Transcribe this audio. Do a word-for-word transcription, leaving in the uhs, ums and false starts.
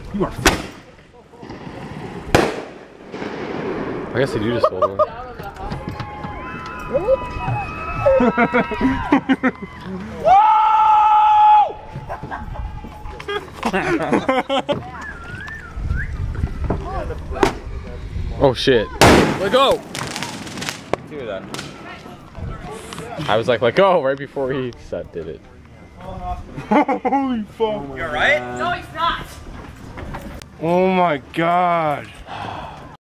You are. I guess they do just hold one. Oh shit. Let go! Do that. I was like, let go right before he said did it. Holy fuck. You alright? No, he's not. Oh my god.